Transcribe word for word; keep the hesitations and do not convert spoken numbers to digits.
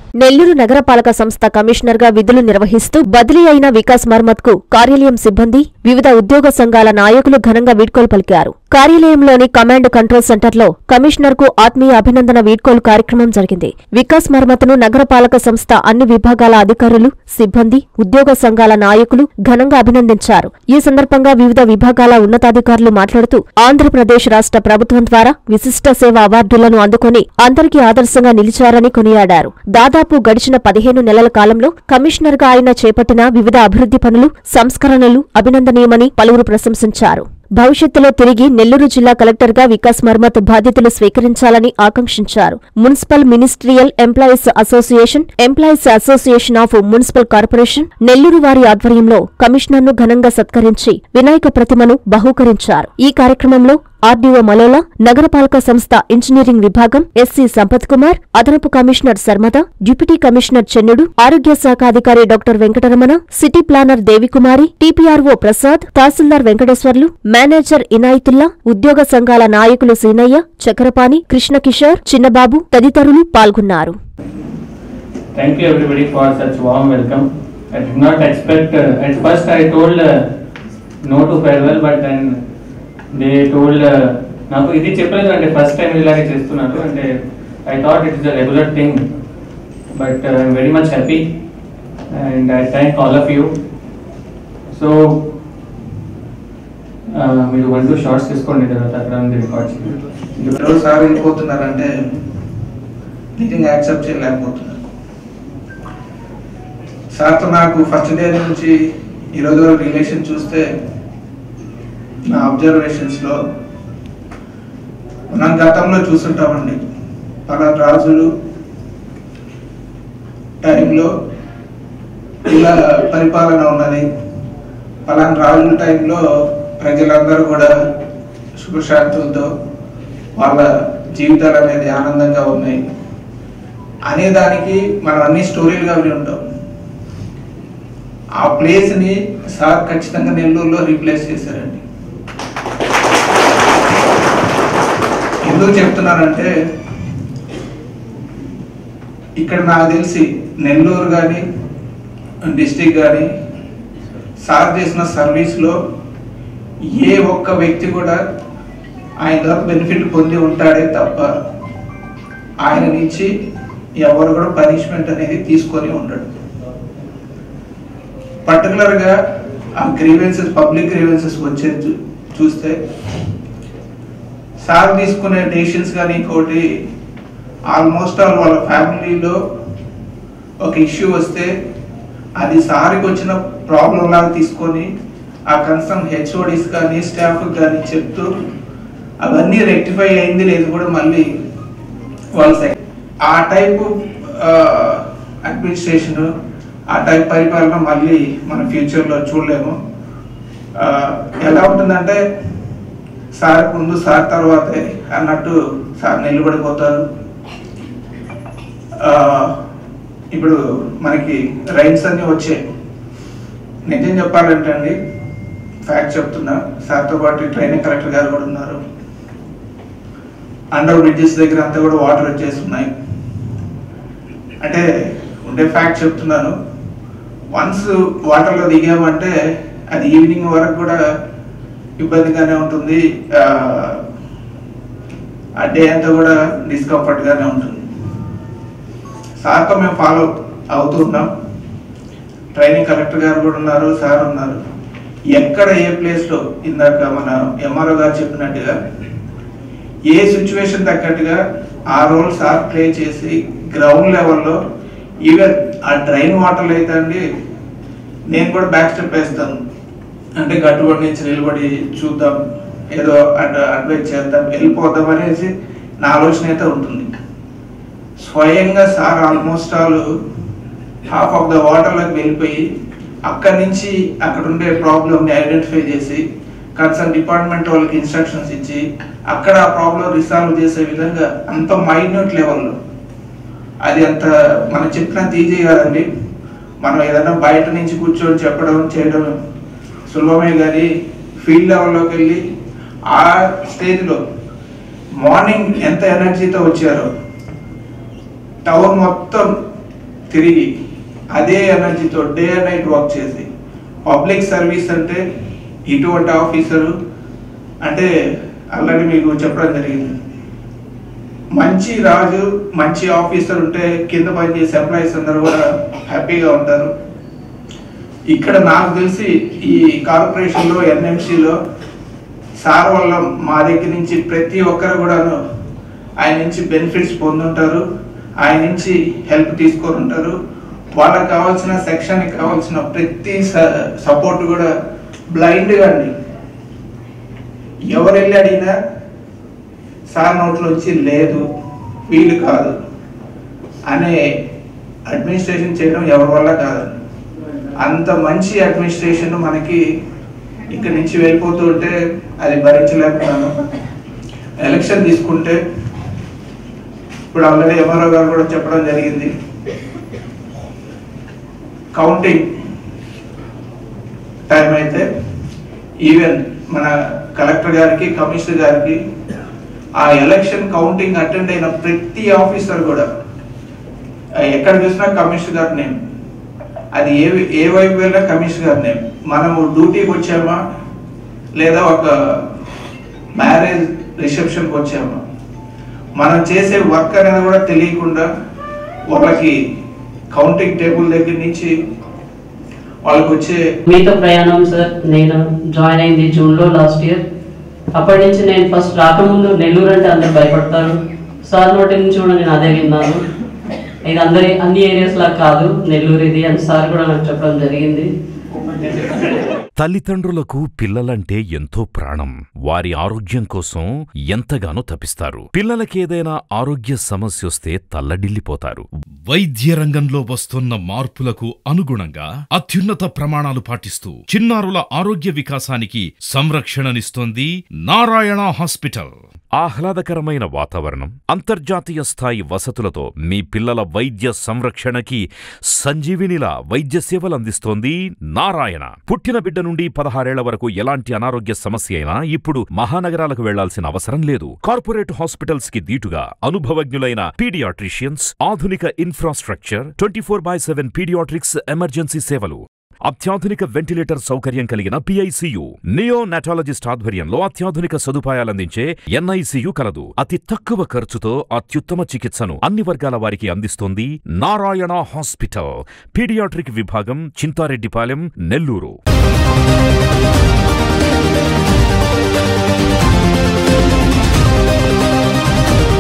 నెల్లూరు నగరపాలక సంస్థ కమిషనర్గా విధులు నిర్వహిస్తూ బదిలీ అయిన వికాస్ మర్మత్కు కార్యాలయం సిబ్బంది, వివిధ ఉద్యోగ సంఘాల నాయకులు ఘనంగా వీడ్కోలు పలికారు. కార్యాలయంలోని కమాండ్ కంట్రోల్ సెంటర్లో కమిషనర్కు ఆత్మీయ అభినందన వీడ్కోలు కార్యక్రమం జరిగింది. వికాస్ మర్మత్ను నగరపాలక సంస్థ అన్ని విభాగాల అధికారులు, సిబ్బంది, ఉద్యోగ సంఘాల నాయకులు ఘనంగా అభినందించారు. ఈ సందర్భంగా వివిధ విభాగాల ఉన్నతాధికారులు మాట్లాడుతూ ఆంధ్రప్రదేశ్ రాష్ట్ర ప్రభుత్వం ద్వారా విశిష్ట సేవ అవార్డులను అందుకుని అందరికీ ఆదర్శంగా నిలిచారని కొనియాడారు. దాదాపు గడిచిన పదిహేను నెలల కాలంలో కమిషనర్గా ఆయన చేపట్టిన వివిధ అభివృద్ధి పనులు, సంస్కరణలు అభినందనీయమని పలువురు ప్రశంసించారు. భవిష్యత్తులో తిరిగి నెల్లూరు జిల్లా కలెక్టర్గా వికాస్ మర్మత్ బాధ్యతలు స్వీకరించాలని ఆకాంక్షించారు. Municipal ministerial employees association, employees association of municipal corporation Nellore వారి ఆధ్వర్యంలో కమిషనర్ను ఘనంగా సత్కరించి వినాయక ప్రతిమను బహూకరించారు. ఈ కార్యక్రమంలో ఆర్డీఓ మలోలా, నగరపాలక సంస్థ ఇంజనీరింగ్ విభాగం ఎస్సీ సంపత్ కుమార్, అదనపు commissioner Sharmada, deputy commissioner Chennudu, ఆరోగ్య శాఖ అధికారి doctor Venkataramana, city planner Devikumari, TPRO Prasad, తహసీల్దార్ వెంకటేశ్వర్లు, మేనేజర్ ఇనాయతుల్లా, ఉద్యోగ సంఘాల నాయకులు సీనయ్య, చక్రపాణి, కృష్ణకిషోర్, చిన్నబాబు తదితరులు పాల్గొన్నారు. Thank you everybody for such warm welcome. I did not expect, uh, at first I told uh, no to farewell, but then they told uh, నాకు ఇది చెప్పలేదు అంటే ఫస్ట్ టైం ఇలాగే చేస్తున్నారు అంటే I thought it is a regular thing, but I'm very much happy and I thank all of you. So మీరు one two shorts తీసుకోండి, తర్వాత అక్కడ ఉంది రికార్డ్స్. ఎవరు సార్ వెళ్ళిపోతున్నారంటే నిజంగా యాక్సెప్ట్ చేయలేకపోతున్నారు. సార్తో నాకు ఫస్ట్ డే నుంచి ఈరోజు రిలేషన్ చూస్తే నా అబ్జర్వేషన్స్లో మనం గతంలో చూస్తుంటామండి, పలానా రాజులు టైంలో ఇలా పరిపాలన ఉన్నది, పలానా రాజుల టైంలో ప్రజలందరూ కూడా సుఖశాంతులతో వాళ్ళ జీవితాలు అనేది ఆనందంగా ఉన్నాయి అనేదానికి మనం అన్ని స్టోరీలుగా విని ఉంటాం. ఆ ప్లేస్ని సార్ ఖచ్చితంగా నెల్లూరులో రీప్లేస్ చేశారండి. ఎందుకు చెప్తున్నానంటే ఇక్కడ నాకు తెలిసి నెల్లూరు కానీ డిస్టిక్ కానీ సార్ చేసిన సర్వీస్లో ఏ ఒక్క వ్యక్తి కూడా ఆయన ద్వారా బెనిఫిట్ పొంది ఉంటాడే తప్ప ఆయన నుంచి ఎవరు కూడా పనిష్మెంట్ అనేది తీసుకొని ఉండడు. పర్టికులర్గా ఆ గ్రీవెన్సెస్, పబ్లిక్ గ్రీవెన్సెస్ వచ్చేది చూస్తే సార్ తీసుకునే డెసిషన్స్ కానీ ఇంకోటి ఆల్మోస్ట్ ఆల్ వాళ్ళ ఫ్యామిలీలో ఒక ఇష్యూ వస్తే అది సార్కి వచ్చిన ప్రాబ్లం లాగా తీసుకొని ఆ కన్సర్న్ హెచ్ఓడిస్ కానీ స్టాఫ్ కానీ చెప్తూ అవన్నీ రెక్టిఫై అయింది లేదు కూడా మళ్ళీ వాళ్ళ సైడ్ ఆ టైపు అడ్మినిస్ట్రేషన్, ఆ టైప్ పరిపాలన మళ్ళీ మన ఫ్యూచర్లో చూడలేము. ఎలా ఉంటుందంటే సార్ ముందు సార్ తర్వాతే అన్నట్టు సార్ నిలబడిపోతారు. ఇప్పుడు మనకి రైన్స్ అన్నీ వచ్చాయి. నిజం చెప్పాలంటే అండి, ఫ్యాక్ట్ చెప్తున్నా, సార్తో పాటు ట్రైనింగ్ కలెక్టర్ గారు కూడా ఉన్నారు. అండర్ బ్రిడ్జెస్ దగ్గర అంతా కూడా వాటర్ వచ్చేస్తున్నాయి. అంటే ఉండే ఫ్యాక్ట్ చెప్తున్నాను. వన్స్ వాటర్లో దిగామంటే అది ఈవినింగ్ వరకు కూడా ఇబ్బందిగానే ఉంటుంది, ఆ డే అంతా కూడా డిస్కంఫర్ట్గానే ఉంటుంది. సార్తో మేము ఫాలో అవుతున్నాం. ట్రైనింగ్ కలెక్టర్ గారు కూడా ఉన్నారు, సార్ ఉన్నారు. ఎక్కడ ఏ ప్లేస్లో ఇందాక మన ఎంఆర్ఓ గారు చెప్పినట్టుగా ఏ సిచ్యువేషన్ తగ్గట్టుగా ఆ రోల్ సార్ ప్లే చేసి గ్రౌండ్ లెవెల్లో ఈవెన్ ఆ డ్రైన్ వాటర్లు అయితే అండి నేను కూడా బ్యాక్ స్టెప్ వేస్తాను. అంటే గట్టుబడి నుంచి నిలబడి చూద్దాం, ఏదో అటు అడ్వైజ్ చేద్దాం, వెళ్ళిపోద్దాం అనేసి నా ఆలోచన అయితే ఉంటుంది. స్వయంగా sir almost all half of the వాటర్లోకి వెళ్ళిపోయి అక్కడి నుంచి అక్కడ ఉండే ప్రాబ్లమ్ని ఐడెంటిఫై చేసి కన్సర్న్ డిపార్ట్మెంట్ వాళ్ళకి ఇన్స్ట్రక్షన్స్ ఇచ్చి అక్కడ ఆ ప్రాబ్లం రిసాల్వ్ చేసే విధంగా అంత మైన్యూట్ లెవెల్లో, అది అంత మనం చెప్పినంత ఈజీ కాదండి. మనం ఏదైనా బయట నుంచి కూర్చొని చెప్పడం చేయడం సులభమే, కానీ ఫీల్డ్ లెవెల్లోకి వెళ్ళి ఆ స్టేజ్లో మార్నింగ్ ఎంత ఎనర్జీతో వచ్చారో, టౌన్ మొత్తం తిరిగి అదే ఎనర్జీతో డే అండ్ నైట్ వర్క్ చేసి పబ్లిక్ సర్వీస్ అంటే ఇటువంటి ఆఫీసరు అంటే ఆల్రెడీ మీకు చెప్పడం జరిగింది. మంచి రాజు మంచి ఆఫీసర్ ఉంటే కింద పనిచేసే ఎంప్లాయీస్ అందరూ కూడా హ్యాపీగా ఉంటారు. ఇక్కడ నాకు తెలిసి ఈ కార్పొరేషన్లో ఎన్ఎంసీలో సార్ వల్ల మా దగ్గర నుంచి ప్రతి ఒక్కరు కూడాను ఆయన నుంచి బెనిఫిట్స్ పొందుంటారు, ఆయన నుంచి హెల్ప్ తీసుకొని ఉంటారు. వాళ్ళకి కావాల్సిన సెక్షన్కి కావాల్సిన ప్రతి సపోర్ట్ కూడా బ్లైండ్గా అండి ఎవరు వెళ్ళి అడిగినా సార్ నోట్లో వచ్చి లేదు వీలు కాదు అనే అడ్మినిస్ట్రేషన్ చేయడం ఎవరి వల్ల కాదండి. అంత మంచి అడ్మినిస్ట్రేషన్ మనకి ఇక్కడి నుంచి వెళ్ళిపోతూ ఉంటే అది భరించలేకపోతున్నాను. ఎలక్షన్ తీసుకుంటే ఇప్పుడు ఆల్రెడీ ఎంఆర్ఓ గారు కూడా చెప్పడం జరిగింది, కౌంటింగ్ టైం అయితే ఈవెన్ మన కలెక్టర్ గారికి కమిషనర్ గారికి ఆ ఎలక్షన్ కౌంటింగ్ అటెండ్ అయిన ప్రతి ఆఫీసర్ కూడా ఎక్కడ చూసినా కమిషనర్ గారి నేమ్, అది ఏ ఏ వైపు వెళ్ళినా కమిషనర్ గారి నేమ్. మనము డ్యూటీకి వచ్చామా లేదా ఒక మ్యారేజ్ రిసెప్షన్కి వచ్చామా మనం చేసే వర్క్ అనేది కూడా తెలియకుండా వాళ్ళకి కౌంటింగ్ టేబుల్ దగ్గర నుంచి వాళ్ళకి వచ్చే మీతో ప్రయాణం సార్. నేను జాయిన్ అయింది జూన్లో లాస్ట్ ఇయర్. అప్పటి నుంచి నేను ఫస్ట్ రాకముందు నెల్లూరు అంటే అందరు భయపడతారు. సార్ నోటి నుంచి కూడా నేను అదే విన్నాను, ఇది అందరి అన్ని ఏరియాస్ లా కాదు నెల్లూరు ఇది అని సార్ కూడా నాకు చెప్పడం జరిగింది. తల్లిదండ్రులకు పిల్లలంటే ఎంతో ప్రాణం. వారి ఆరోగ్యం కోసం ఎంతగానో తపిస్తారు. పిల్లలకేదైనా ఆరోగ్య సమస్యొస్తే తల్లడిల్లిపోతారు. వైద్య రంగంలో వస్తున్న మార్పులకు అనుగుణంగా అత్యున్నత ప్రమాణాలు పాటిస్తూ చిన్నారుల ఆరోగ్య వికాసానికి సంరక్షణనిస్తోంది నారాయణ హాస్పిటల్. ఆహ్లాదకరమైన వాతావరణం, అంతర్జాతీయ స్థాయి వసతులతో మీ పిల్లల వైద్య సంరక్షణకి సంజీవినిలా వైద్య సేవలందిస్తోంది నారాయణ. పుట్టిన బిడ్డ నుండి పదహారేళ్ల వరకు ఎలాంటి అనారోగ్య సమస్య అయినా ఇప్పుడు మహానగరాలకు వెళ్లాల్సిన అవసరం లేదు. కార్పొరేట్ హాస్పిటల్స్ కి దీటుగా అనుభవజ్ఞులైన పీడియాట్రిషియన్స్, ఆధునిక infrastructure, twenty four by seven paediatrics emergency సేవలు, అత్యాధునిక వెంటిలేటర్ సౌకర్యం కలిగిన పిఐసియు, నియోనాటాలజిస్ట్ ఆధ్వర్యంలో అత్యాధునిక సదుపాయాలందించే ఎన్ఐసియు కలదు. అతి తక్కువ ఖర్చుతో అత్యుత్తమ చికిత్సను అన్ని వర్గాల వారికి అందిస్తోంది నారాయణ హాస్పిటల్. పీడియాట్రిక్ విభాగం, చింతారెడ్డిపాలెం, నెల్లూరు.